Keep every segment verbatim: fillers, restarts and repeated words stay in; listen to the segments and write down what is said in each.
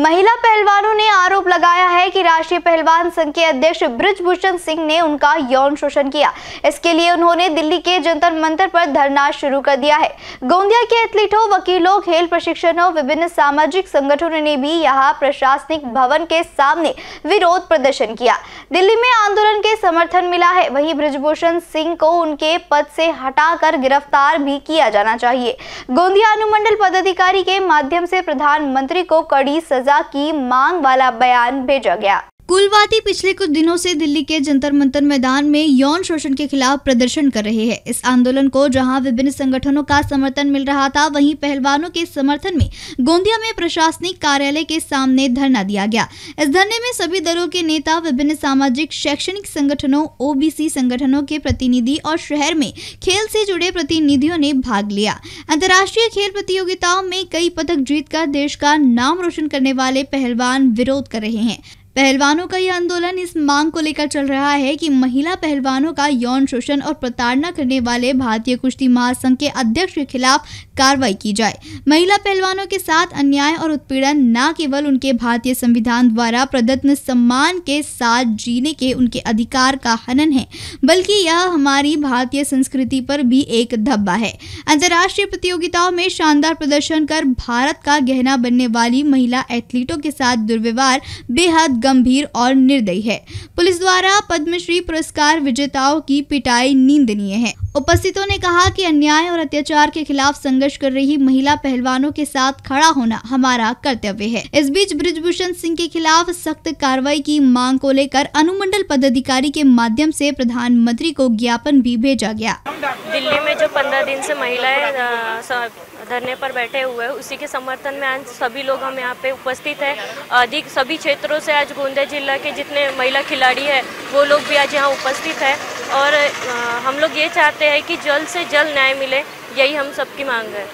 महिला पहलवानों ने आरोप लगाया है कि राष्ट्रीय पहलवान संघ के अध्यक्ष बृजभूषण सिंह ने उनका यौन शोषण किया। इसके लिए उन्होंने दिल्ली के जंतर मंतर पर धरना शुरू कर दिया है। गोंदिया के एथलीटों, वकीलों, खेल प्रशिक्षकों, विभिन्न सामाजिक संगठनों ने भी यहां प्रशासनिक भवन के सामने विरोध प्रदर्शन किया। दिल्ली में आंदोलन के समर्थन मिला है। वहीं बृजभूषण सिंह को उनके पद से हटाकर गिरफ्तार भी किया जाना चाहिए। गोंदिया अनुमंडल पदाधिकारी के माध्यम से प्रधानमंत्री को कड़ी सजा की मांग वाला बयान भेजा गया। कुलवाती पिछले कुछ दिनों से दिल्ली के जंतर मंतर मैदान में यौन शोषण के खिलाफ प्रदर्शन कर रहे हैं। इस आंदोलन को जहां विभिन्न संगठनों का समर्थन मिल रहा था, वहीं पहलवानों के समर्थन में गोंदिया में प्रशासनिक कार्यालय के सामने धरना दिया गया। इस धरने में सभी दलों के नेता, विभिन्न सामाजिक शैक्षणिक संगठनों, ओबीसी संगठनों के प्रतिनिधि और शहर में खेल से जुड़े प्रतिनिधियों ने भाग लिया। अंतर्राष्ट्रीय खेल प्रतियोगिताओं में कई पदक जीतकर देश का नाम रोशन करने वाले पहलवान विरोध कर रहे हैं। पहलवानों का यह आंदोलन इस मांग को लेकर चल रहा है कि महिला पहलवानों का यौन शोषण और प्रताड़ना करने वाले भारतीय कुश्ती महासंघ के अध्यक्ष के खिलाफ कार्रवाई की जाए। महिला पहलवानों के साथ अन्याय और उत्पीड़न न केवल उनके भारतीय संविधान द्वारा प्रदत्त सम्मान के साथ जीने के उनके अधिकार का हनन है, बल्कि यह हमारी भारतीय संस्कृति पर भी एक धब्बा है। अंतर्राष्ट्रीय प्रतियोगिताओं में शानदार प्रदर्शन कर भारत का गहना बनने वाली महिला एथलीटों के साथ दुर्व्यवहार बेहद गंभीर और निर्दयी है। पुलिस द्वारा पद्मश्री पुरस्कार विजेताओं की पिटाई निंदनीय है। उपस्थितों ने कहा कि अन्याय और अत्याचार के खिलाफ संघर्ष कर रही महिला पहलवानों के साथ खड़ा होना हमारा कर्तव्य है। इस बीच बृजभूषण सिंह के खिलाफ सख्त कार्रवाई की मांग को लेकर अनुमंडल पदाधिकारी के माध्यम से प्रधानमंत्री को ज्ञापन भी भेजा गया। दिल्ली में जो पंद्रह दिन से महिलाएं धरने पर बैठे हुए हैं, उसी के समर्थन में आज सभी लोग हम यहाँ पे उपस्थित हैं। अधिक सभी क्षेत्रों से आज गोंदिया जिला के जितने महिला खिलाड़ी हैं वो लोग भी आज यहाँ उपस्थित हैं और हम लोग ये चाहते हैं कि जल्द से जल्द न्याय मिले, यही हम सबकी मांग है।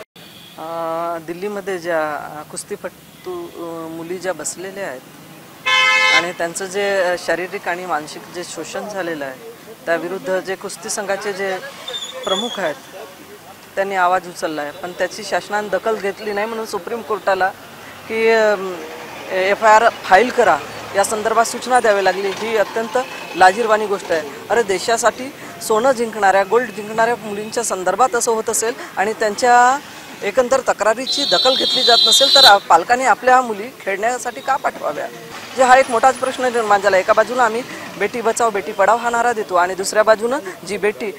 दिल्लीमध्ये ज्या कुस्तीपटू मुली ज्या बसलेल्या आहेत आणि त्यांचं जे शारीरिक आणि मानसिक जे शोषण झालेलं आहे त्याविरुद्ध जे कुस्ती संघाचे जे प्रमुख आहेत त्यांनी आवाज उचलला आहे, पण त्याची शासनाने दखल घेतली नाही म्हणून सुप्रीम कोर्टाला की एफ आय आर फाईल करा या संदर्भात सूचना द्यावी लागली। ही अत्यंत लाजिरवाणी गोष्ट आहे। अरे देशासाठी सोनं जिंकणाऱ्या, गोल्ड जिंकणाऱ्या मुलींच्या संदर्भात असं होत असेल आणि त्यांच्या एकंदर तक्रारीची दखल घेतली जात नसेल तर पालकांनी आपल्या मुली खेळण्यासाठी का पाठवाव्या? जे हा एक मोठाच प्रश्न निर्माण झाला। एका बाजूला आम्ही बेटी बचाओ बेटी पढाओ हा नारा देतो आणि दुसऱ्या बाजूनं जी बेटी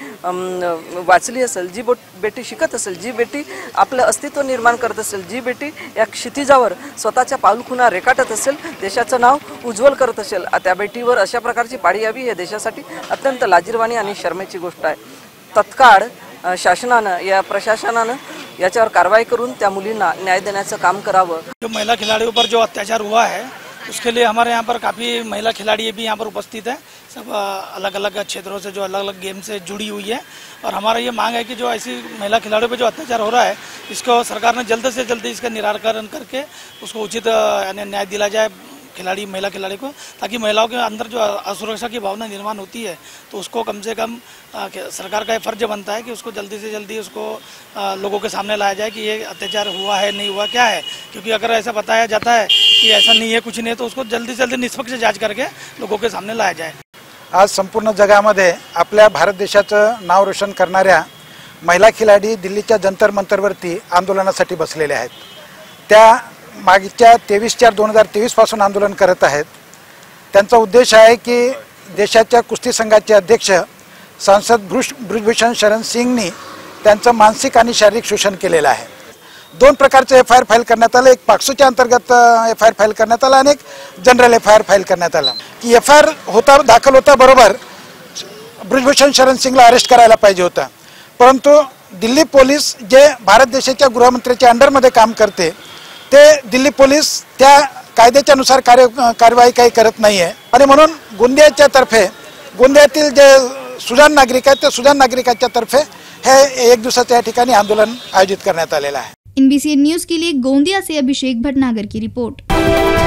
वाचली असेल, जी बेटी शिकत असेल, जी बेटी आपलं अस्तित्व निर्माण करत असेल, जी बेटी या क्षितिजावर स्वतःच्या पाऊलखुणा रेखाटत असेल, देशाचं नाव उज्ज्वल करत असेल, त्या बेटीवर अशा प्रकारची पाळी यावी हे देशासाठी अत्यंत लाजिरवाणी आणि शर्मेची गोष्ट आहे। तत्काळ शासनानं या प्रशासनानं याच्यावर कारवाई करून त्या मुलींना न्याय देण्याचं काम करावं। जो महिला खिलाड़ियों पर जो अत्याचार हुआ है उसके लिए हमारे यहाँ पर काफ़ी महिला खिलाड़ी भी यहाँ पर उपस्थित है। सब अलग अलग क्षेत्रों से जो अलग अलग गेम से जुड़ी हुई है और हमारा ये मांग है कि जो ऐसी महिला खिलाड़ियों पे जो अत्याचार हो रहा है इसको सरकार ने जल्द से जल्द इसका निराकरण करके उसको उचित यानी न्याय दिला जाए खिलाड़ी महिला खिलाड़ी को, ताकि महिलाओं के अंदर जो असुरक्षा की भावना निर्माण होती है तो उसको कम से कम आ, सरकार का ये फर्ज बनता है कि उसको जल्दी से जल्दी उसको आ, लोगों के सामने लाया जाए कि ये अत्याचार हुआ है, नहीं हुआ, क्या है। क्योंकि अगर ऐसा बताया जाता है कि ऐसा नहीं है, कुछ नहीं है, तो उसको जल्दी से जल्दी निष्पक्ष जांच करके लोगों के सामने लाया जाए। आज संपूर्ण जगामध्ये आपल्या भारत देशाचं नाव रोशन करणाऱ्या महिला खिलाडी दिल्लीच्या जंतर मंतरवरती आंदोलनासाठी बसलेले आहेत। त्या मागच्या तेवीस चार दोन हजार तेवीस पासून आंदोलन करत आहेत। त्यांचा उद्देश आहे की देशाच्या कुस्ती संघाचे अध्यक्ष सांसद बृजभूषण शरण सिंगनी त्यांचं मानसिक आणि शारीरिक शोषण केलेलं आहे। दोन प्रकारचे एफ आय आर फाईल करण्यात आलं, एक पाक्सोच्या अंतर्गत एफ आय आर फाईल करण्यात आला आणि एक general F I R file करण्यात आला। की एफ आय आर होता दाखल होता बरोबर बृजभूषण शरण सिंगला अरेस्ट करायला पाहिजे होता, परंतु दिल्ली पोलीस जे भारत देशाच्या गृहमंत्र्याच्या अंडरमध्ये काम करते ते दिल्ली पोलीस त्या कायद्याच्या नुसार कार्य कार्यवाही काही करत नाही आहे आणि म्हणून गोंदियाच्या तर्फे गोंदियातील जे सुजाण नागरिक आहेत त्या सुजाण नागरिकांच्या तर्फे हे एक दिवसाच्या या ठिकाणी आंदोलन आयोजित करण्यात आलेलं आहे। एनबीसी न्यूज के लिए गोंदिया से अभिषेक भटनागर की रिपोर्ट।